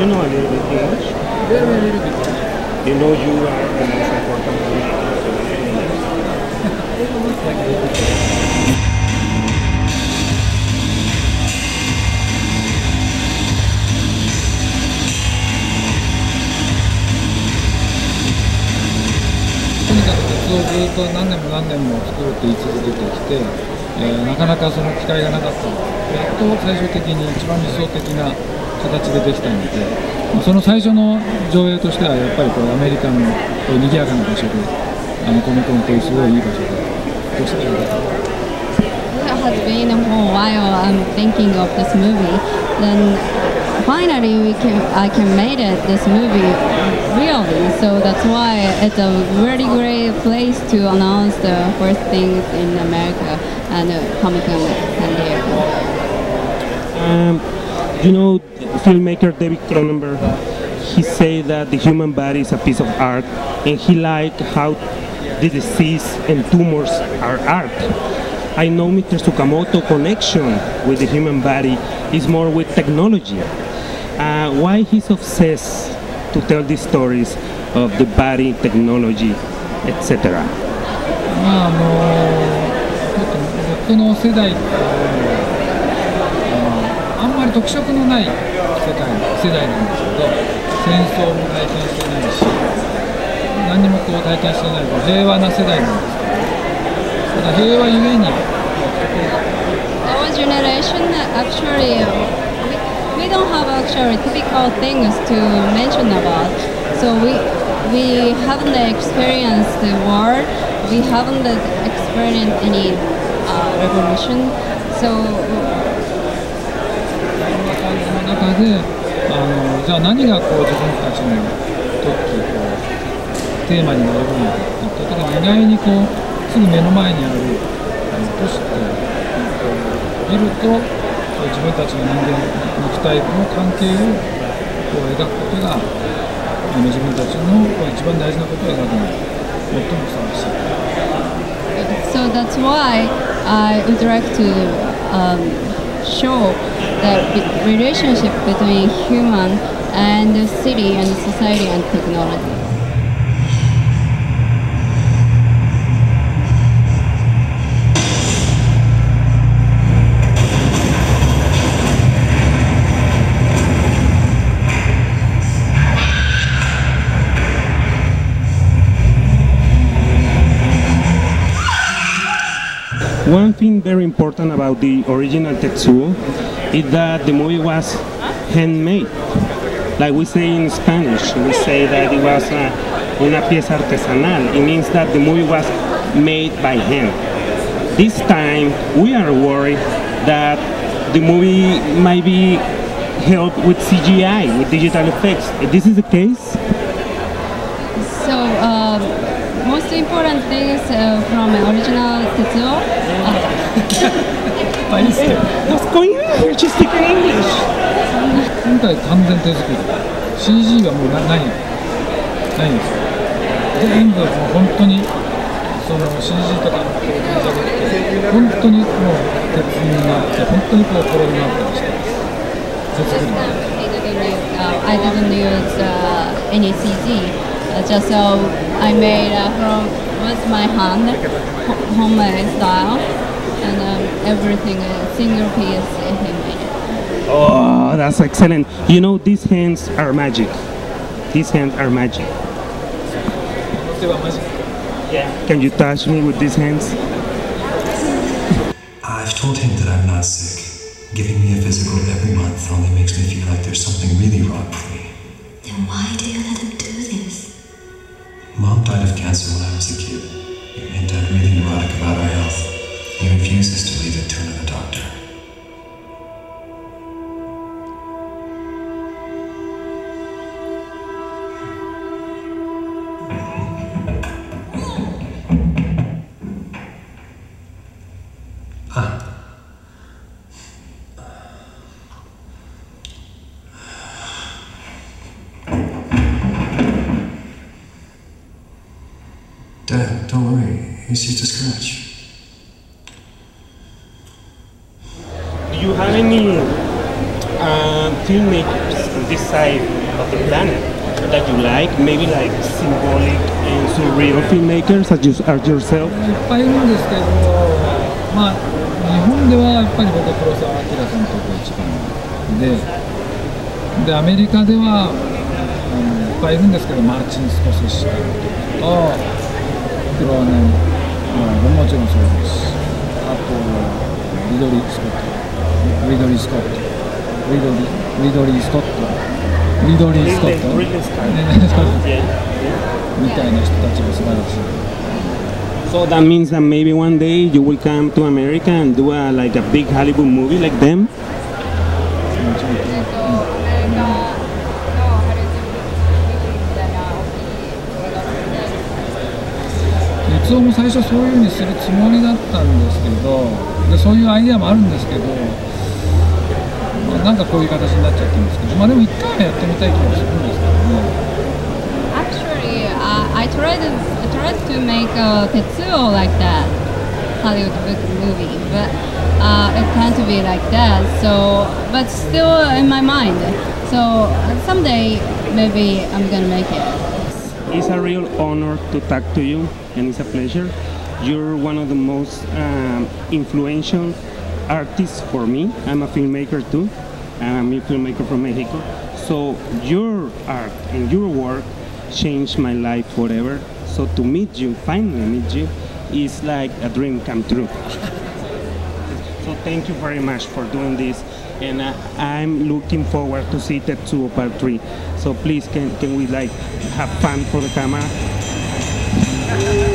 You know a little bit English? Very little bit. You know you are the most important person. とにかく鉄をずっと何年も何年も作るって言い続けてきて、なかなかその機会がなかったので、やっと最終的に一番理想的な形でできたので、その最初の上映としてはやっぱりこうアメリカのこう賑やかな場所で、コミコンというすごいいい場所でどうしてもやりたい。 It has been a whole while I'm thinking of this movie. Then finally I can make it this movie really. So that's why it's a really great place to announce the first things in America and Comic Con San Diego. You know, filmmaker David Cronenberg, he said that the human body is a piece of art, and he liked how the disease and tumors are art. I know Mr. Tsukamoto connection with the human body is more with technology. Why he's obsessed to tell these stories of the body, technology, etc. まあ僕の世代ってあんまり特色のない世代なんですけど、戦争も体験してないし、何にもこう体験してない平和な世代なんですけど、ただ平和ゆえに Our generation actually we don't have actually typical things to mention about. So we haven't experienced the war. We haven't experienced any revolution. So その中でじゃあ何がこう自分たちにとってこうテーマになるのかっていった時に意外にこうすぐ目の前にある都市って見ると自分たちの人間肉体の関係をこう描くことが自分たちの一番大事なことを描くのに最もふさわしい。 So that's why I would like to show the relationship between human and the city and society and technology. One thing very important about the original Tetsuo is that the movie was handmade. Like we say in Spanish, we say that it was una pieza artesanal. It means that the movie was made by hand. This time we are worried that the movie might be helped with CGI, with digital effects. If this is the case? So most important things from original Tetsuo. What's going on? You're just speaking English. 今回完全手作り。CG はもうないんですよ。全部もう本当にその CG とかのじゃなくて本当にもう鉄になって本当にこうコロになったりして手作り。 I didn't use any CG. Just I made from with my hand, homemade style, and everything single piece he made it. Oh, that's excellent. You know, these hands are magic. These hands are magic. Yeah. Can you touch me with these hands? I've told him that I'm not sick. Giving me a physical every month only makes me feel like there's something really wrong for me. Then why do you let him do this? Mom died of cancer when I was a kid, and Dad really neurotic about our health. He refuses to leave it to another doctor. Dad, don't worry. It's just a scratch. Do you have any filmmakers on this side of the planet that you like, maybe like symbolic and surreal filmmakers as yourself? いっぱいいるんですけど、まあ日本ではやっぱり僕は黒澤明監督が一番で、アメリカでは、いっぱいいるんですけど、マーチン・スコセッシ監督と黒羽根ももちろんそうですし、あとリドリー・スコットみたいな人たちも素晴らしい。 So that means that maybe one day you will come to America and do like a big Hollywood movie like them? 実も最初そういうふうにするつもりだったんですけど、でそういうアイデアもあるんですけど、なんかこういう形になっちゃってるんですけど、でも一回はやってみたい気がするんですけどね。 Actually, I tried to make a Tetsuo like that Hollywood movie, but it can't be like that. So, but still in my mind. So someday maybe I'm gonna make it. It's a real honor to talk to you, and it's a pleasure. You're one of the most influential artists for me. I'm a filmmaker too. I'm a filmmaker from Mexico. So your art and your work changed my life forever. So to meet you, finally meet you, is like a dream come true. So thank you very much for doing this, and I'm looking forward to see Tetsuo Part 3. So please, can we like have fun for the camera?